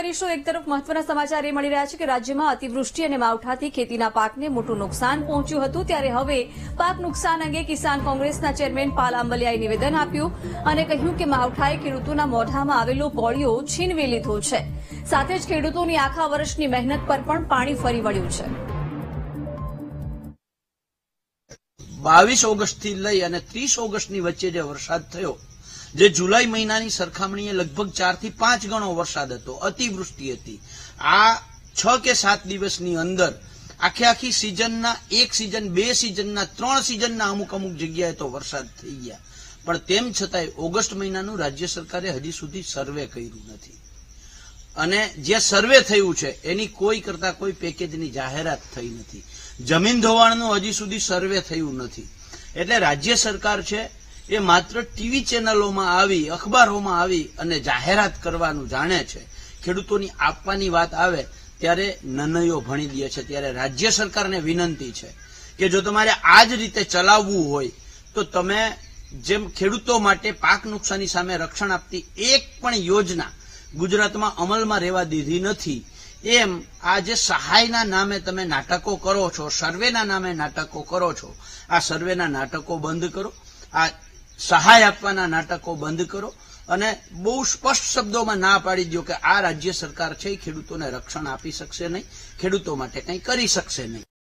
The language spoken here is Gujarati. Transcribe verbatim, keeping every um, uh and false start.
એક તરફ મહત્વના સમાચાર એ મળી રહ્યા છે કે રાજ્યમાં અતિવૃષ્ટિ અને માવઠાથી ખેતીના પાકને મોટું નુકસાન પહોંચ્યું હતું। ત્યારે હવે પાક નુકસાન અંગે કિસાન કોંગ્રેસના ચેરમેન પાલ આંબલિયાએ નિવેદન આપ્યું અને કહ્યું કે માવઠાએ ખેડૂતોના મોઢામાં આવેલો કોળિયો છીનવી લીધો છે। સાથે જ ખેડૂતોની આખા વર્ષની મહેનત પર પણ પાણી ફરી વળ્યું છે। બાવીસ ઓગસ્ટથી લઈ અને ત્રીસ ઓગસ્ટની વચ્ચે જે વરસાદ થયો, જે જુલાઈ મહિનાની સરખામણીએ લગભગ ચાર થી પાંચ ગણો વરસાદ હતો, અતિવૃષ્ટિ હતી। આ છ કે સાત દિવસની અંદર આખી આખી સિઝનના એક સિઝન, બે સિઝનના, ત્રણ સિઝનના અમુક અમુક જગ્યાએ તો વરસાદ થઈ ગયા, પણ તેમ છતાંય ઓગસ્ટ મહિનાનું રાજ્ય સરકારે હજી સુધી સર્વે કર્યું નથી અને જે સર્વે થયું છે એની કોઈ કરતા કોઈ પેકેજની જાહેરાત થઈ નથી। જમીન ધોવાણનું હજી સુધી સર્વે થયું નથી। એટલે રાજ્ય સરકાર છે એ માત્ર ટીવી ચેનલોમાં આવી, અખબારોમાં આવી અને જાહેરાત કરવાનું જાણે છે। ખેડૂતોની આપવાની વાત આવે ત્યારે નનૈયો ભણી દે છે। ત્યારે રાજ્ય સરકારને વિનંતી છે કે જો તમારે આ જ રીતે ચલાવવું હોય તો તમે જેમ ખેડૂતો માટે પાક નુકસાની સામે રક્ષણ આપતી એક પણ યોજના ગુજરાતમાં અમલમાં રહેવા દીધી નથી, એમ આ જે સહાયના નામે તમે નાટકો કરો છો, સર્વેના નામે નાટકો કરો છો, આ સર્વેના નાટકો બંધ કરો, આ સહાય આપવાના નાટકો બંધ કરો અને બહુ સ્પષ્ટ શબ્દોમાં ના પાડી દો કે આ રાજ્ય સરકાર છે એ ખેડૂતોને રક્ષણ આપી શકશે નહીં, ખેડૂતો માટે કંઈ કરી શકશે નહીં।